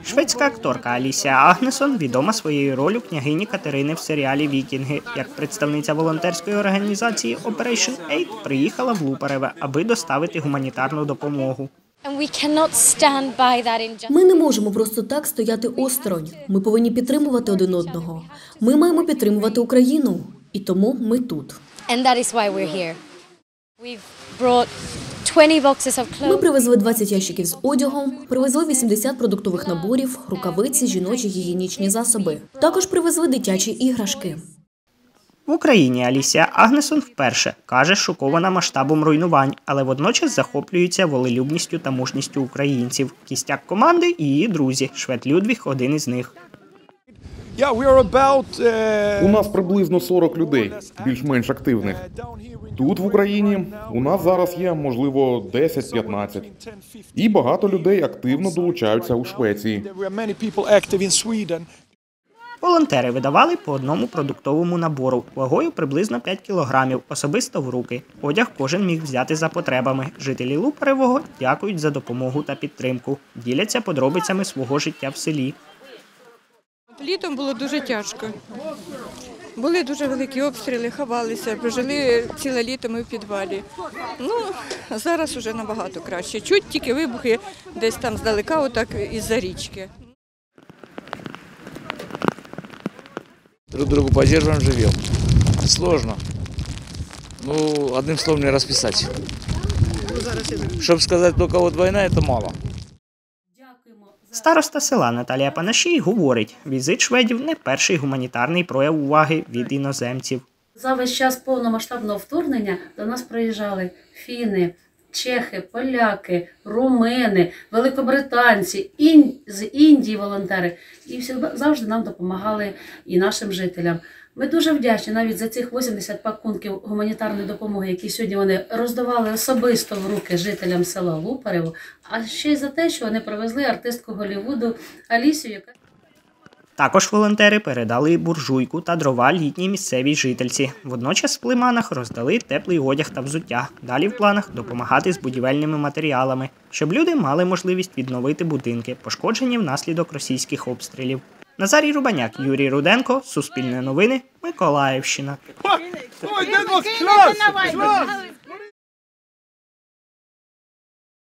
Шведська акторка Алісія Агнесон відома своєю роллю княгині Катерини в серіалі «Вікінги». Як представниця волонтерської організації Operation Aid приїхала в Лупареве, аби доставити гуманітарну допомогу. Ми не можемо просто так стояти осторонь. Ми повинні підтримувати один одного. Ми маємо підтримувати Україну. І тому ми тут. Ми привезли 20 ящиків з одягом, привезли 80 продуктових наборів, рукавиці, жіночі гігієнічні засоби. Також привезли дитячі іграшки. В Україні Алісія Агнесон вперше, каже, шокована масштабом руйнувань, але водночас захоплюється волелюбністю та мужністю українців. Кістяк команди і її друзі. Швед Людвіг – один із них. У нас приблизно 40 людей, більш-менш активних. Тут, в Україні, у нас зараз є, можливо, 10-15. І багато людей активно долучаються у Швеції. Волонтери видавали по одному продуктовому набору, вагою приблизно 5 кілограмів, особисто в руки. Одяг кожен міг взяти за потребами. Жителі Лупаревого дякують за допомогу та підтримку. Діляться подробицями свого життя в селі. Літом було дуже тяжко. Були дуже великі обстріли, ховалися, прожили ціле літо ми в підвалі. Зараз вже набагато краще. Чуть тільки вибухи десь там здалека, отак із-за річки. Друг другу поддерживаем, живем. Сложно. Одним словом не расписать. Чтобы сказать, только вот война, это мало. Староста села Наталія Панашій говорить, візит шведів – не перший гуманітарний прояв уваги від іноземців. За весь час повномасштабного вторгнення до нас приїжджали фіни, чехи, поляки, румини, великобританці, з Індії волонтери. І завжди нам допомагали і нашим жителям. Ми дуже вдячні навіть за цих 80 пакунків гуманітарної допомоги, які сьогодні вони роздавали особисто в руки жителям села Лупарево, а ще й за те, що вони привезли артистку Голлівуду Алісію, яка... Також волонтери передали буржуйку та дрова літній місцевій жительці. Водночас в Лиманах роздали теплий одяг та взуття. Далі в планах допомагати з будівельними матеріалами, щоб люди мали можливість відновити будинки, пошкоджені внаслідок російських обстрілів. Назарій Рубаняк, Юрій Руденко, Суспільне новини, Миколаївщина.